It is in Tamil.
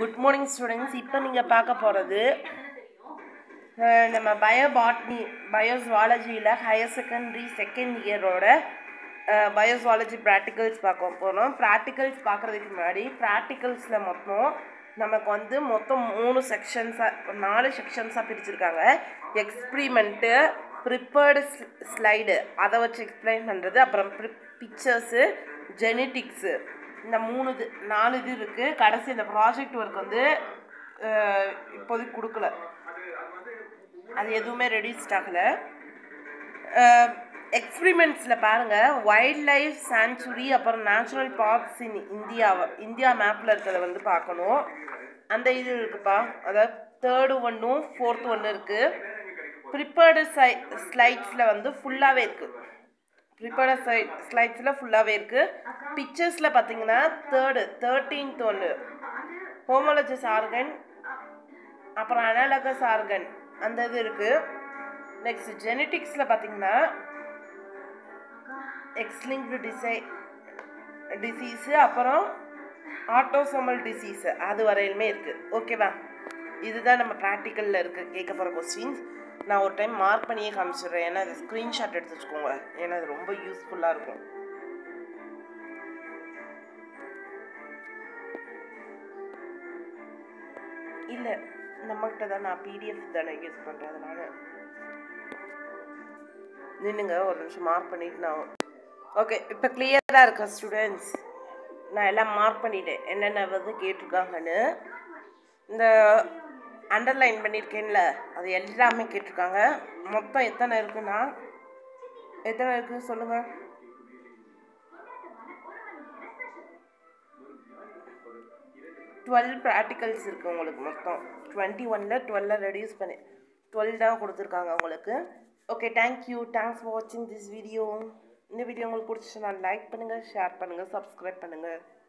Good morning students. இப்போ நீங்க பார்க்க போறது நம்ம பயோசுவாலஜியில் ஹையர் செகண்டரி செகண்ட் இயரோட பயோசுவாலஜி ப்ராக்டிகல்ஸ் பார்க்க போகிறோம். ப்ராக்டிகல்ஸ் பார்க்குறதுக்கு முன்னாடி ப்ராக்டிகல்ஸில் மொத்தம் 4 செக்ஷன்ஸாக பிரிச்சுருக்காங்க. எக்ஸ்பிரிமெண்ட்டு, ப்ரிப்பேர்டு ஸ்லைடு, அதை வச்சு எக்ஸ்பிளைன் பண்ணுறது, அப்புறம் பிக்சர்ஸு, ஜெனட்டிக்ஸு, இந்த 4 இது இருக்குது. கடைசி இந்த ப்ராஜெக்ட் ஒர்க் இப்போதைக்கு கொடுக்கல, அது எதுவுமே ரெடியூஸ்ட் ஆகலை. எக்ஸ்பிரிமெண்ட்ஸில் பாருங்கள், வைல்ட் லைஃப் சாங்சுரி, அப்புறம் நேச்சுரல் பார்க்ஸ் இன் இந்தியா மேப்பில் இருக்கிறத பார்க்கணும். அந்த இது இருக்குப்பா, அதாவது 3rd ஒன்றும் 4th ஒன்று இருக்குது. ப்ரிப்பேர்டு ஸ்லைட்ஸில் ஃபுல்லாகவே இருக்குது. ஸ்லைட்ஸில் ஃபுல்லாகவே இருக்குது. பிக்சர்ஸில் பார்த்தீங்கன்னா 13th ஒன்று ஹோமோலஜஸ் ஆர்கன், அப்புறம் அனாலகஸ் ஆர்கன், அந்த இது இருக்குது. நெக்ஸ்ட் ஜெனட்டிக்ஸில் பார்த்தீங்கன்னா எக்ஸ்லிங்க்டு டிசீஸு, அப்புறம் ஆட்டோசோமல் டிசீஸு, அது வரையிலுமே இருக்குது. ஓகேவா? இதுதான் நம்ம ப்ராக்டிக்கலில் கேட்க போகிற கொஸ்டின்ஸ். நான் ஒரு டைம் மார்க் பண்ணியே காமிச்சிடுறேன், ஏன்னா அது ஸ்க்ரீன்ஷாட் எடுத்து வச்சுக்கோங்க, ஏன்னா அது ரொம்ப யூஸ்ஃபுல்லாக இருக்கும். இல்லை, நம்மகிட்ட தான் நான் பிடிஎஃப் தானே யூஸ் பண்ணுறேன், அதனால நின்றுங்க ஒரு நிமிஷம் மார்க் பண்ணிட்டு நான். ஓகே, இப்போ கிளியராக இருக்கா ஸ்டூடெண்ட்ஸ்? நான் எல்லாம் மார்க் பண்ணிட்டேன், என்னென்ன கேட்டிருக்காங்கன்னு. இந்த அண்டர்லைன் பண்ணியிருக்கேன்ல, அது எல்லாமே கேட்டிருக்காங்க. மொத்தம் எத்தனை இருக்குன்னா, எத்தனை இருக்குது சொல்லுங்கள்? 12 ப்ராக்டிகல்ஸ் இருக்குது உங்களுக்கு. மொத்தம் 21ல் 12 ரெடியூஸ் பண்ணி 12 தான் கொடுத்துருக்காங்க உங்களுக்கு. ஓகே, தேங்க்ஸ் ஃபார் வாட்சிங் திஸ் வீடியோ. இந்த வீடியோ உங்களுக்கு பிடிச்சிச்சுன்னா லைக் பண்ணுங்கள், ஷேர் பண்ணுங்கள், சப்ஸ்கிரைப் பண்ணுங்கள்.